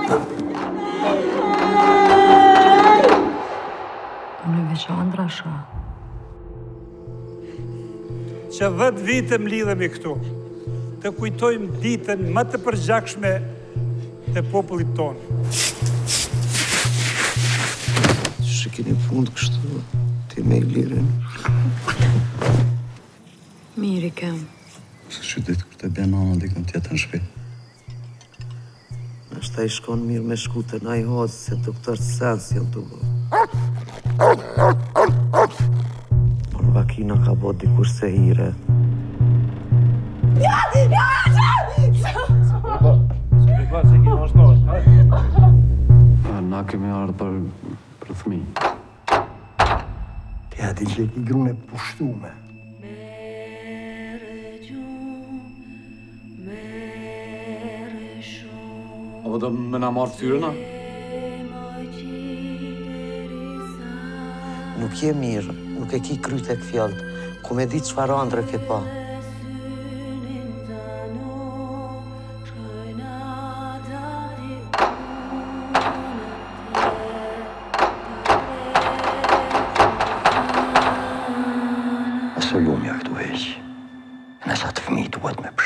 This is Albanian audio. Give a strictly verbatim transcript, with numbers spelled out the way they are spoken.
Unë e veçandra sha. Që dhjetë vite më lidhemi këtu, të kujtojmë ditën më të përgjakshme të popullit tonë. Që keni fund kështu, ti me i lirin. Miri kem. Se që ditë kur të bjen nana dikën tjetër në shpi. Nështë ta i shkon mirë me shkute na i hodë se doktor Sens janë të bërë. Por vakina ka bo dikur se hire. Na kemi ardhë për, për fëmi. Ti ati që ki grune pushtume. Apo do me na marrë ftyrëna? Nuk je mirë, nuk e ki kryt e këfjallët. Ku me ditë çfarë ëndre ke pa. Asë lumja këtu heqë. Nësa të fëmi duhet me